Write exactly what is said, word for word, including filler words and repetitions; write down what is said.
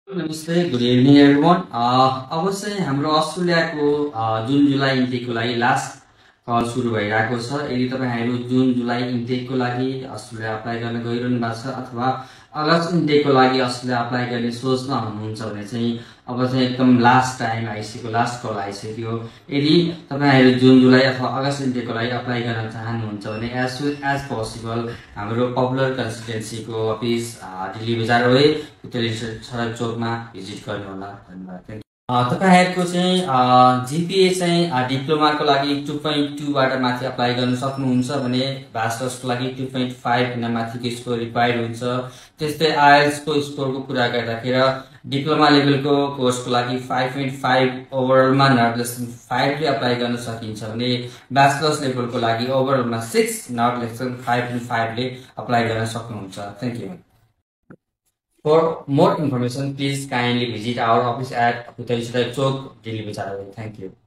नमस्ते, good evening everyone. अब चाहिँ हाम्रो अस्ट्रेलियाको अ, जुन जुलाई इन्टेकको लागि लास्ट कल सुरु भइरहेको छ। यदि तपाईँहरू जुन जुलाई इन्टेकको लागि अस्ट्रेलिया अप्लाई गर्न गइरहनु भएको छ अथवा अगस्त इन्टेकको लागि अस्ट्रेलिया अप्लाई गर्ने सोचमा हुनुहुन्छ भने चाहिँ अब चाहिँ एकदम लास्ट टाइम आइसक्यो, लास्ट कल आइसक्यो। यदि तपाईँहरू जुन जुलाई अथवा अगस्त इन्टेकको लागि अप्लाई गर्न चाहनुहुन्छ भने एज सुन एज पोसिबल हाम्रो पपुलर कन्सल्टेन्सीको अफिस दिल्ली बजार वे उत्तरी सडक चोकमा भिजिट गर्नुहोला। धन्यवाद। अ, तपाईँहरूको चाहिँ जिपिए चाहिँ डिप्लोमाको लागि टू पोइन्ट टूबाट माथि अप्लाई गर्न सक्नुहुन्छ भने ब्याचलर्सको लागि टू पोइन्ट फाइभ भन्दा माथिको स्कोर रिक्वायर्ड हुन्छ। त्यस्तै आइएल्सको स्कोरको कुरा गर्दाखेरि डिप्लोमा लेभलको कोर्सको लागि फाइभ पोइन्ट फाइभ ओभरअलमा नट लेस देन फाइभले अप्लाई गर्न सकिन्छ भने ब्याचलर्स लेभलको लागि ओभरअलमा six not less than five point फाइभले अप्लाई गर्न सक्नुहुन्छ। Thank you. For more information, please kindly visit our office at Uttar Chok, Delhi. Thank you.